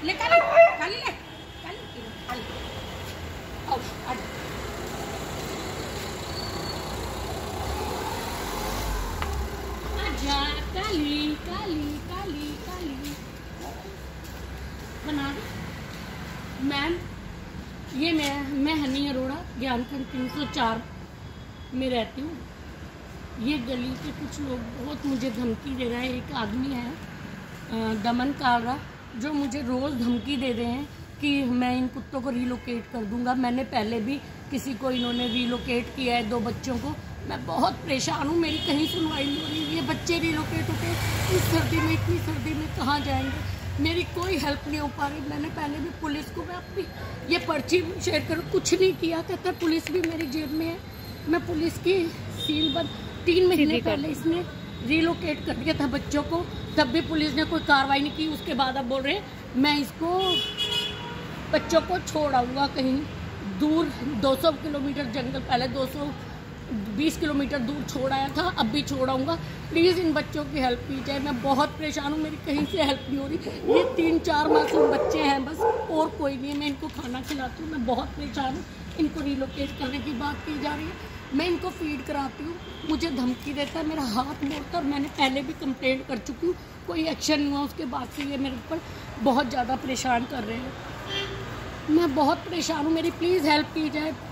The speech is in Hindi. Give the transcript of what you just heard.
ले काली काली ले काली काली आओ आ जा। आजा काली काली काली काली बना दो। मैम ये मैं हनी अरोड़ा ज्ञानखंड 304 में रहती हूँ। ये गली के कुछ लोग बहुत मुझे धमकी दे रहे हैं। एक आदमी है दमन कालरा जो मुझे रोज़ धमकी दे रहे हैं कि मैं इन कुत्तों को रिलोकेट कर दूंगा। मैंने पहले भी किसी को इन्होंने रिलोकेट किया है, 2 बच्चों को। मैं बहुत परेशान हूँ, मेरी कहीं सुनवाई नहीं हो रही। ये बच्चे रिलोकेट होके इस सर्दी में, इतनी सर्दी में कहाँ जाएंगे? मेरी कोई हेल्प नहीं हो पा रही। मैंने पहले भी पुलिस को मैं अपनी ये पर्ची शेयर करूँ, कुछ नहीं किया। कहता पुलिस भी मेरी जेब में है। मैं पुलिस की सील बंद 3 महीने पहले इसने रिलोकेट कर दिया था बच्चों को, तब भी पुलिस ने कोई कार्रवाई नहीं की। उसके बाद अब बोल रहे हैं मैं इसको बच्चों को छोड़ आऊँगा कहीं दूर 200 किलोमीटर जंगल, पहले 220 किलोमीटर दूर छोड़ आया था, अब भी छोड़ आऊँगा। प्लीज़ इन बच्चों की हेल्प की जाए। मैं बहुत परेशान हूँ, मेरी कहीं से हेल्प नहीं हो रही। ये 3-4 मासूम बच्चे हैं बस, और कोई नहीं है। मैं इनको खाना खिलाती हूँ, मैं बहुत परेशान हूँ। इनको रिलोकेट करने की बात की जा रही है, मैं इनको फीड कराती हूँ, मुझे धमकी देता है, मेरा हाथ मोड़ता है। और मैंने पहले भी कंप्लेंट कर चुकी हूँ, कोई एक्शन नहीं हुआ। उसके बाद से ये मेरे ऊपर बहुत ज़्यादा परेशान कर रहे हैं। मैं बहुत परेशान हूँ, मेरी प्लीज़ हेल्प की जाए।